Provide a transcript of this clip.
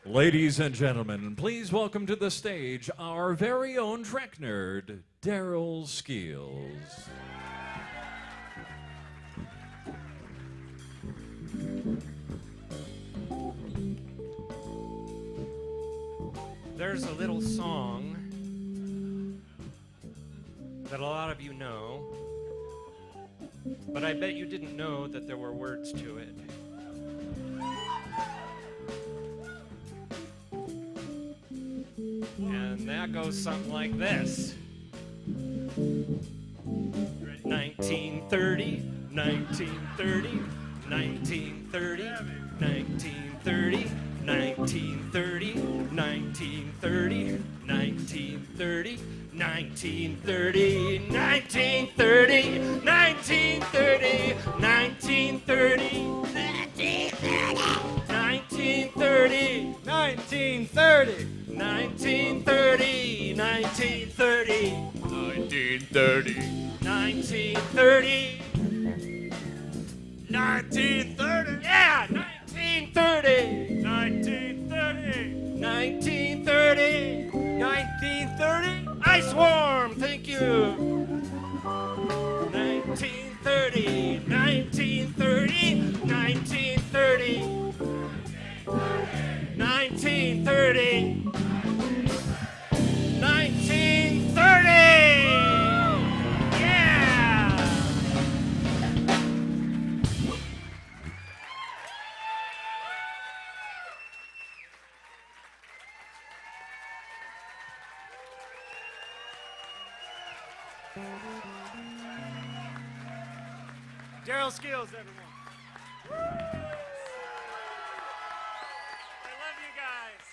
Ladies and gentlemen, please welcome to the stage our very own Trek nerd, Darrell Skeels. There's a little song that a lot of you know, but I bet you didn't know that there were words to it. And that goes something like this. 1930, 1930, 1930, 1930, 1930, 1930, 1930, 1930, 1930, 1930, 1930, 1930, 1930, 1930, 1930, 1930, 1930, 1930, yeah, 1930, 1930, 1930, 1930, Ice Swarm, thank you. 1930, 1930, 1930, 1930, 1930, yeah! Darrell Skeels, everyone. I love you guys.